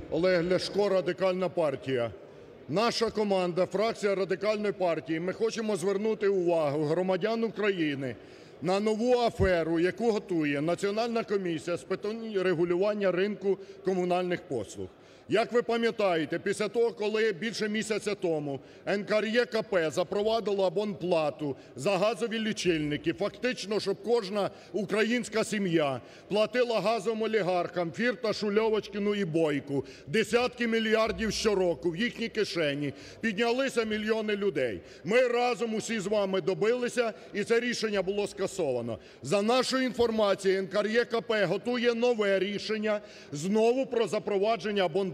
Олег Ляшко, Радикальна партія. Наша команда, фракція Радикальної партії, ми хочемо звернути увагу громадян України на нову аферу, яку готує Національна комісія з питань регулювання ринку комунальних послуг. Як ви пам'ятаєте, після того, коли більше місяця тому НКРЕКП запровадило абонплату за газові лічильники, фактично, щоб кожна українська сім'я платила газовим олігархам Фірташу, Льовочкіну і Бойку десятки мільярдів щороку в їхні кишені, піднялися мільйони людей. Ми разом усі з вами добилися, і це рішення було скасовано. За нашою інформацією, НКРЕКП готує нове рішення знову про запровадження абонплати.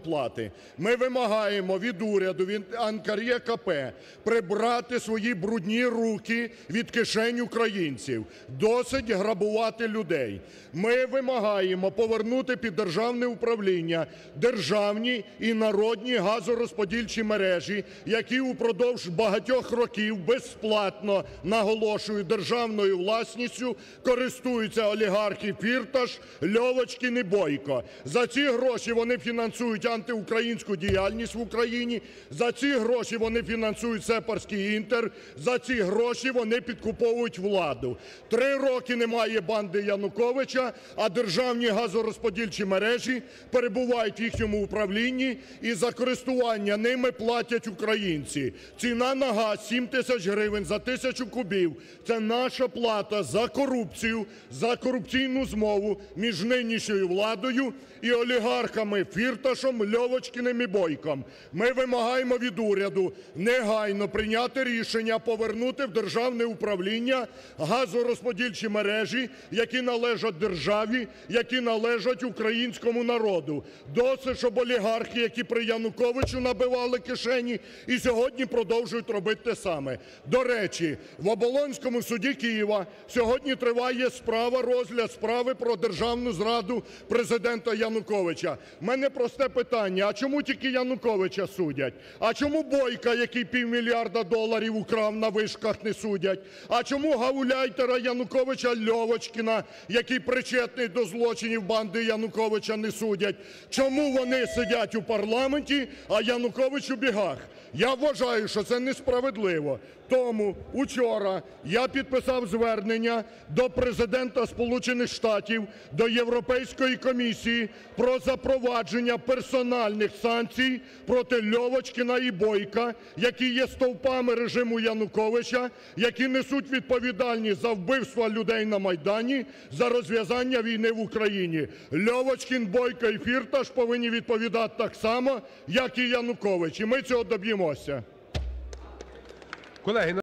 Ми вимагаємо від уряду, від НКРЕКП прибрати свої брудні руки від кишень українців. Досить грабувати людей. Ми вимагаємо повернути під державне управління державні і народні газорозподільчі мережі, які упродовж багатьох років безплатно, наголошую, державною власністю користуються олігархи Фірташ, Льовочкін і Бойко. За ці гроші вони фінансують антиукраїнську діяльність в Україні, за ці гроші вони фінансують сепарський «Інтер», за ці гроші вони підкуповують владу. 3 роки немає банди Януковича, а державні газорозподільчі мережі перебувають в їхньому управлінні, і за користування ними платять українці. Ціна на газ – 7 тисяч гривень за 1000 кубів. Це наша плата за корупцію, за корупційну змову між нинішньою владою і олігархами Фірташем, Льовочкіним і Бойком. Ми вимагаємо від уряду негайно прийняти рішення повернути в державне управління газорозподільчі мережі, які належать державі, які належать українському народу. Досить, щоб олігархи, які при Януковичу набивали кишені, і сьогодні продовжують робити те саме. До речі, в Оболонському суді Києва сьогодні триває розгляд справи про державну зраду президента Януковича. В мене просте питання: а чому тільки Януковича судять? А чому Бойка, який $500 мільярда украв на вишках, не судять? А чому гауляйтера Януковича Льовочкіна, який причетний до злочинів банди Януковича, не судять? Чому вони сидять у парламенті, а Янукович у бігах? Я вважаю, що це несправедливо. Тому учора я підписав звернення до Президента Сполучених Штатів, до Європейської комісії про запровадження персональних санкцій проти Льовочкіна і Бойка, які є стовпами режиму Януковича, які несуть відповідальність за вбивства людей на Майдані, за розв'язання війни в Україні. Льовочкін, Бойко і Фірташ повинні відповідати так само, як і Янукович. І ми цього доб'ємося.